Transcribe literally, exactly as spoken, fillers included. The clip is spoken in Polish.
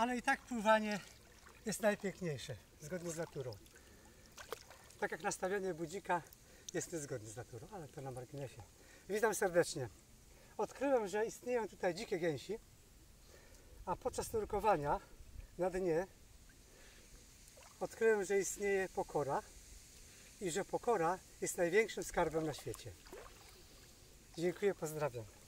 ale i tak pływanie jest najpiękniejsze, zgodnie z naturą. Tak jak nastawienie budzika jest niezgodnie z naturą, ale to na marginesie. Witam serdecznie. Odkryłem, że istnieją tutaj dzikie gęsi, a podczas nurkowania na dnie odkryłem, że istnieje pokora i że pokora jest największym skarbem na świecie. Dziękuję, pozdrawiam.